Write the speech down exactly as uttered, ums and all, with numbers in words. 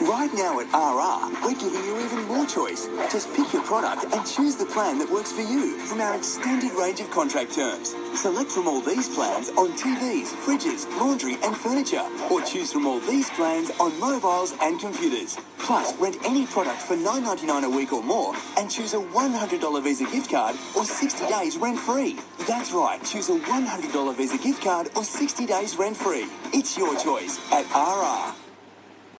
Right now at R R, we're giving you even more choice. Just pick your product and choose the plan that works for you from our extended range of contract terms. Select from all these plans on T Vs, fridges, laundry and furniture, or choose from all these plans on mobiles and computers. Plus, rent any product for nine dollars ninety-nine a week or more and choose a one hundred dollars Visa gift card or sixty days rent-free. That's right, choose a one hundred dollars Visa gift card or sixty days rent-free. It's your choice at R R.